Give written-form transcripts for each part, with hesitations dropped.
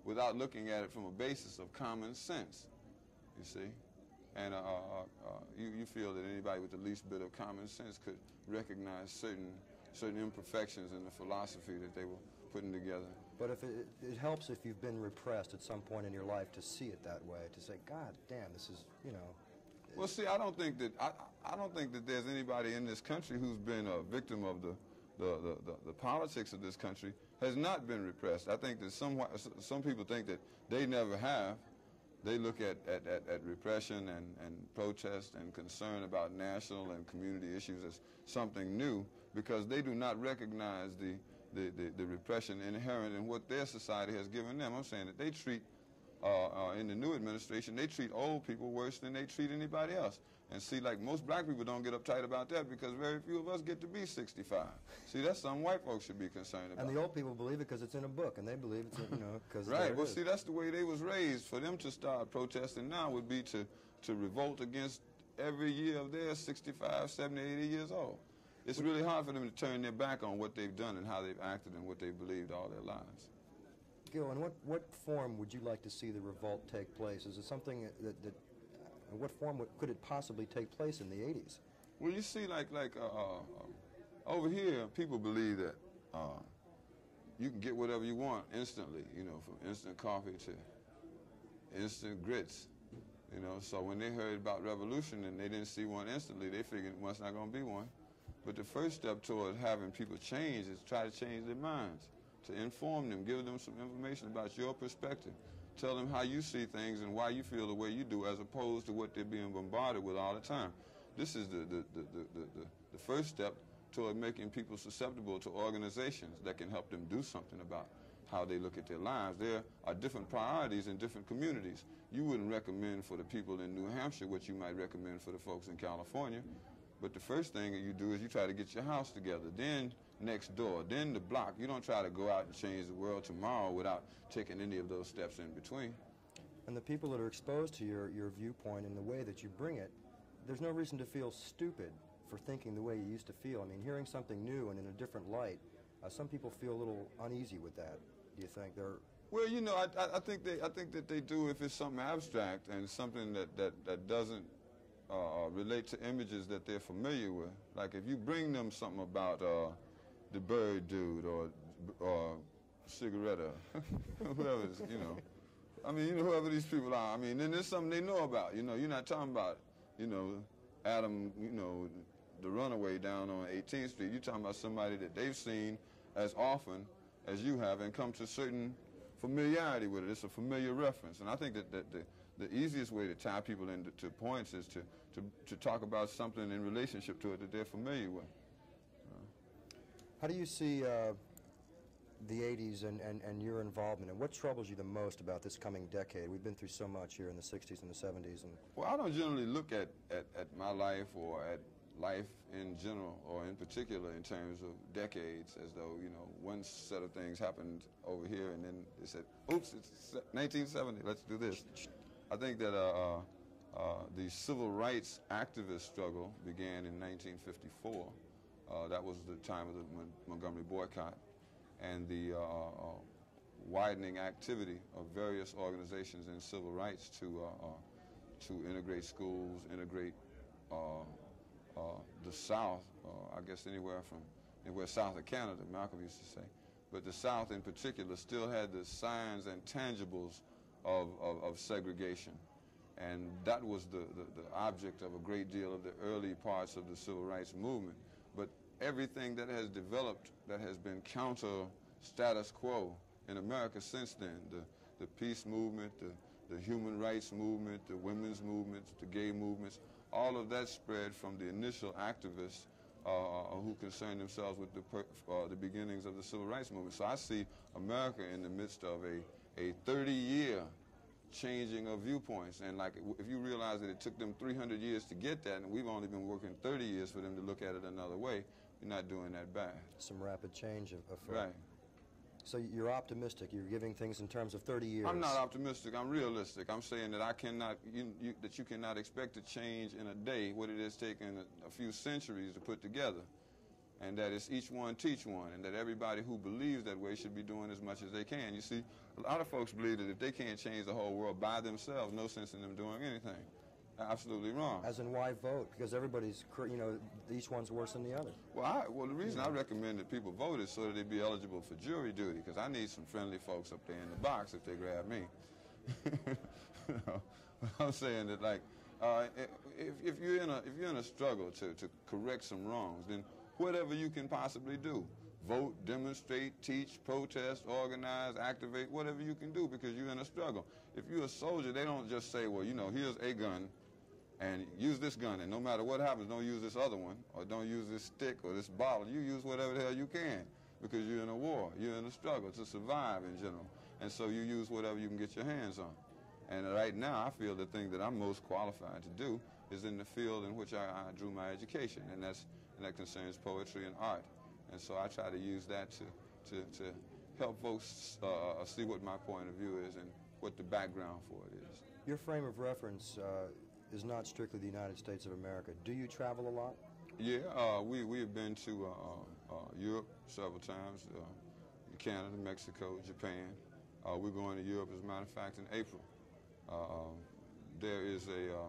without looking at it from a basis of common sense, you see. And you feel that anybody with the least bit of common sense could recognize certain imperfections in the philosophy that they were putting together. But if it helps if you've been repressed at some point in your life to see it that way, to say, God damn, this is, you know. Well, see, I don't think that there's anybody in this country who's been a victim of the politics of this country has not been repressed. I think that some people think that they never have. They look at repression and protest and concern about national and community issues as something new, because they do not recognize the repression inherent in what their society has given them. I'm saying that they treat, in the new administration, they treat old people worse than they treat anybody else. And see, like, most black people don't get uptight about that because very few of us get to be 65. See, that's something white folks should be concerned about. And the old people believe it because it's in a book, and they believe it's, you know, because right. Well, see, that's the way they was raised. For them to start protesting now would be to revolt against every year of their 65, 70, 80 years old. It's really hard for them to turn their back on what they've done and how they've acted and what they believed all their lives. Gil, in what form would you like to see the revolt take place? Is it something that in what form could it possibly take place in the 80s? Well, you see, like over here, people believe that you can get whatever you want instantly, you know, from instant coffee to instant grits, you know. So when they heard about revolution and they didn't see one instantly, they figured it was not going to be one. But the first step toward having people change is try to change their minds, to inform them, give them some information about your perspective. Tell them how you see things and why you feel the way you do, as opposed to what they're being bombarded with all the time. This is the first step toward making people susceptible to organizations that can help them do something about how they look at their lives. There are different priorities in different communities. You wouldn't recommend for the people in New Hampshire what you might recommend for the folks in California. But the first thing that you do is you try to get your house together, then next door, then the block. You don't try to go out and change the world tomorrow without taking any of those steps in between. And the people that are exposed to your viewpoint and the way that you bring it, there's no reason to feel stupid for thinking the way you used to feel. I mean, hearing something new and in a different light, some people feel a little uneasy with that. Do you think they're... Well, you know, I think that they do if it's something abstract and something that doesn't relate to images that they're familiar with. Like if you bring them something about the bird dude or Cigaretta, whoever it is, you know. I mean, you know, whoever these people are. I mean, then there's something they know about. You know, you're not talking about, you know, Adam, you know, the runaway down on 18th Street. You're talking about somebody that they've seen as often as you have and come to certain familiarity with it. It's a familiar reference. And I think that the easiest way to tie people into points is to talk about something in relationship to it that they're familiar with. How do you see the 80s and your involvement, and what troubles you the most about this coming decade? We've been through so much here in the 60s and the 70s. And well, I don't generally look at my life or at life in general or in particular in terms of decades as though, you know, one set of things happened over here and then they said, oops, it's 1970, let's do this. I think that the civil rights activist struggle began in 1954. That was the time of the Montgomery boycott, and the widening activity of various organizations in civil rights to integrate schools, integrate the South, I guess anywhere south of Canada, Malcolm used to say. But the South in particular still had the signs and tangibles of segregation. And that was the object of a great deal of the early parts of the civil rights movement. But everything that has developed that has been counter status quo in America since then, the peace movement, the human rights movement, the women's movements, the gay movements, all of that spread from the initial activists who concerned themselves with the beginnings of the civil rights movement. So I see America in the midst of a 30-year changing of viewpoints. And like, if you realize that it took them 300 years to get that, and we've only been working 30 years for them to look at it another way, you're not doing that bad. Some rapid change of right. So you're optimistic. You're giving things in terms of 30 years. I'm not optimistic. I'm realistic. I'm saying that I cannot, that you cannot expect to change in a day what it has taken a few centuries to put together. and that it's each one teach one, and that everybody who believes that way should be doing as much as they can. You see, a lot of folks believe that if they can't change the whole world by themselves, no sense in them doing anything. Absolutely wrong. As in, why vote? Because everybody's, you know, each one's worse than the other. Well, the reason I recommend that people vote is so that they be eligible for jury duty, because I need some friendly folks up there in the box if they grab me. You know, I'm saying that, like, if you're in a struggle to correct some wrongs, then whatever you can possibly do, vote, demonstrate, teach, protest, organize, activate, whatever you can do, because you're in a struggle. If you're a soldier, they don't just say, well, you know, here's a gun, and use this gun, and no matter what happens, don't use this other one, or don't use this stick or this bottle. You use whatever the hell you can, because you're in a war, you're in a struggle to survive in general, and so you use whatever you can get your hands on. And right now, I feel the thing that I'm most qualified to do is in the field in which I drew my education, and that concerns poetry and art. And so I try to use that to help folks see what my point of view is and what the background for it is. Your frame of reference is not strictly the United States of America. Do you travel a lot? Yeah, we have been to Europe several times, Canada, Mexico, Japan. We're going to Europe, as a matter of fact, in April. There is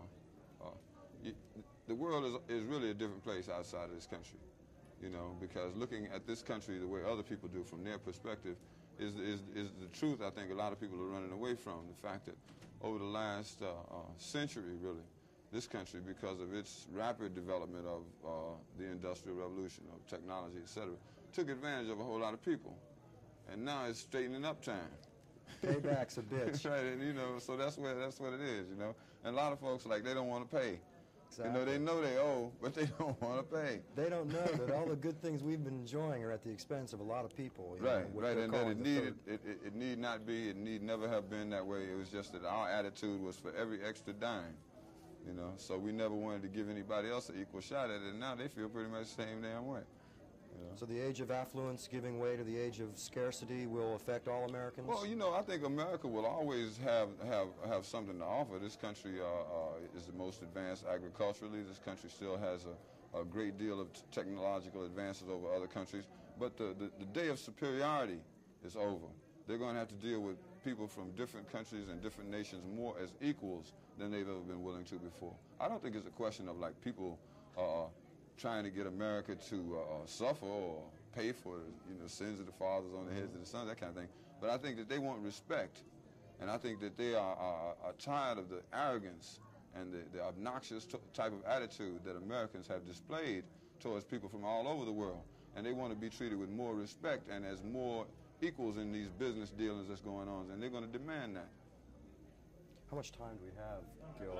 the world is really a different place outside of this country, you know, because looking at this country the way other people do from their perspective is the truth I think a lot of people are running away from. The fact that over the last century, really, this country, because of its rapid development of the Industrial Revolution, of technology, etc., took advantage of a whole lot of people. And now it's straightening up time. Payback's a bitch. Right, and you know, so that's what it is, you know. And a lot of folks, like, they don't want to pay. Exactly. You know they owe, but they don't want to pay. They don't know that all the good things we've been enjoying are at the expense of a lot of people. You Right, know, right, and that it need not be, it need never have been that way. It was just that our attitude was for every extra dime, you know. So we never wanted to give anybody else an equal shot at it, and now they feel pretty much the same damn way. You know? So the age of affluence giving way to the age of scarcity will affect all Americans? Well, you know, I think America will always have something to offer. This country is the most advanced agriculturally. This country still has a great deal of technological advances over other countries. But the day of superiority is over. They're going to have to deal with people from different countries and different nations more as equals than they've ever been willing to before. I don't think it's a question of, like, people trying to get America to suffer or pay for, you know, sins of the fathers on the heads of the sons, that kind of thing. But I think that they want respect, and I think that they are tired of the arrogance and the obnoxious type of attitude that Americans have displayed towards people from all over the world. And they want to be treated with more respect and as more equals in these business dealings that's going on, and they're going to demand that. How much time do we have, Gil?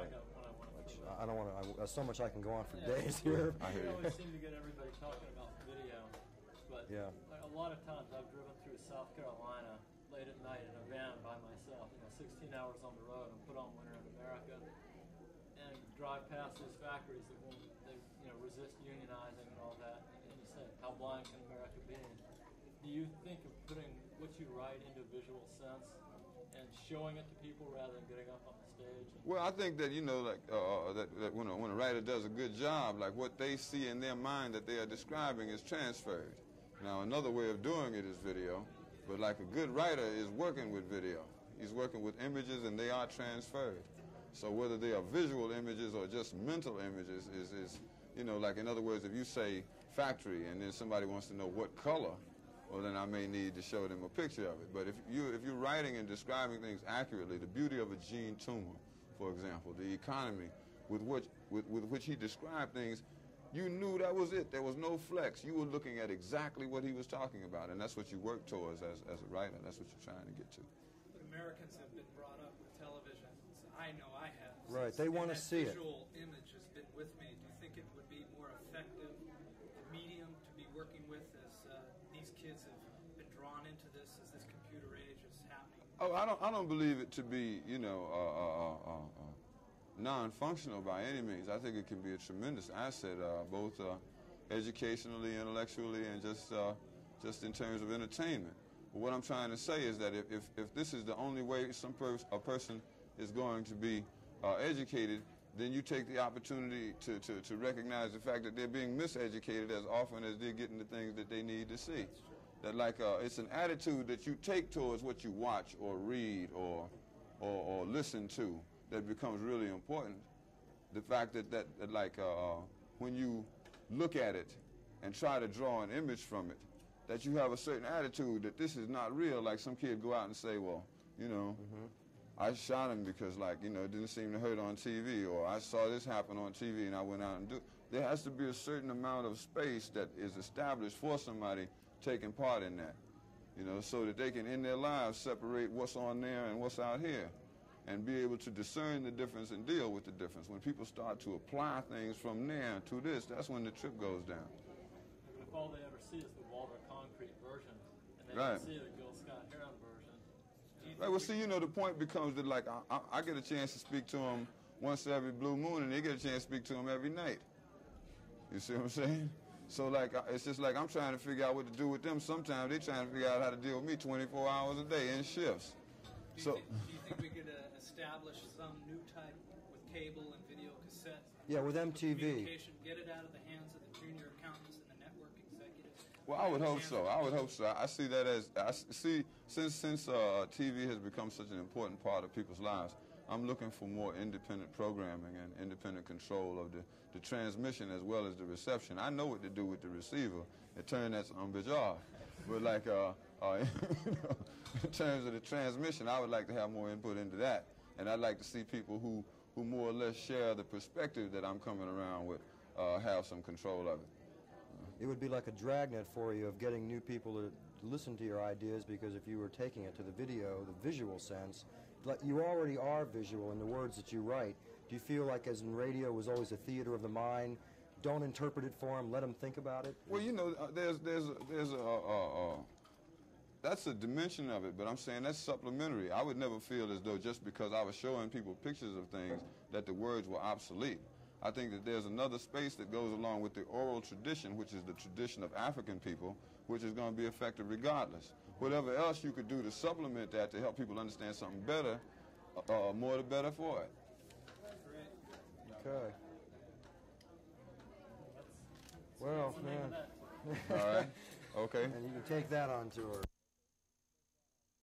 I don't want to. So much I can go on for days here. I hear you. always seem to get everybody talking about video, but yeah. A lot of times I've driven through South Carolina late at night in a van by myself, 16 hours on the road, and put on Winter in America, and drive past these factories that won't, resist unionizing and all that, and you say, how blind can America be? Do you think of putting what you write into visual sense and showing it to people rather than getting up on the stage? Well, I think that, you know, like that when a writer does a good job, like what they see in their mind that they are describing is transferred. Now, another way of doing it is video, but like a good writer is working with video. He's working with images, and they are transferred. So whether they are visual images or just mental images is you know, like, in other words, if you say factory and then somebody wants to know what color, well, then I may need to show them a picture of it. But if you're writing and describing things accurately, the beauty of a Gene Toomer, for example, the economy with which he described things, you knew that was it. There was no flex. You were looking at exactly what he was talking about, and that's what you work towards as a writer. That's what you're trying to get to. But Americans have been brought up with television. I know I have. Right, they want to see it. Visual image has been with me. Do you think it would be more effective medium to be working with as these kids have been drawn into this as this computer age is happening? Oh, I don't believe it to be, you know, non-functional by any means. I think it can be a tremendous asset, both educationally, intellectually, and just in terms of entertainment. But what I'm trying to say is that if this is the only way a person is going to be educated, then you take the opportunity to recognize the fact that they're being miseducated as often as they're getting the things that they need to see. That like it's an attitude that you take towards what you watch or read or listen to that becomes really important. The fact that like when you look at it and try to draw an image from it, that you have a certain attitude that this is not real. Like some kid go out and say, well, you know, I shot him because, like, you know, it didn't seem to hurt on TV, or I saw this happen on TV and I went out and do it. There has to be a certain amount of space that is established for somebody taking part in that, you know, so that they can, in their lives, separate what's on there and what's out here and be able to discern the difference and deal with the difference. When people start to apply things from there to this, that's when the trip goes down. If all they ever see is the Walter Concrete version, and they Right. don't see the Gil Scott Heron version. Right, well, see, you know, the point becomes that, like, I get a chance to speak to them once every blue moon, and they get a chance to speak to them every night. You see what I'm saying? So, like, it's just like I'm trying to figure out what to do with them. Sometimes they're trying to figure out how to deal with me 24 hours a day in shifts. Do you think we could establish some new type with cable and video cassette? Yeah, with MTV. Communication, get it out of the hands of the junior accountants and the network executives. Well, I would hope so. I would hope so. I see that as since TV has become such an important part of people's lives, I'm looking for more independent programming and independent control of the transmission as well as the reception. I know what to do with the receiver and turn that bitch off. But like, you know, in terms of the transmission, I would like to have more input into that. And I'd like to see people who more or less share the perspective that I'm coming around with have some control of it. It would be like a dragnet for you of getting new people to listen to your ideas, because if you were taking it to the video, the visual sense, like you already are visual in the words that you write. Do you feel like, as in radio was always a theater of the mind, don't interpret it for them, let them think about it? Well, you know, that's a dimension of it, but I'm saying that's supplementary. I would never feel as though just because I was showing people pictures of things that the words were obsolete. I think that there's another space that goes along with the oral tradition, which is the tradition of African people, which is going to be effective regardless. Whatever else you could do to supplement that to help people understand something better, more the better for it. Okay. Well, man. All right. Okay. And you can take that on tour.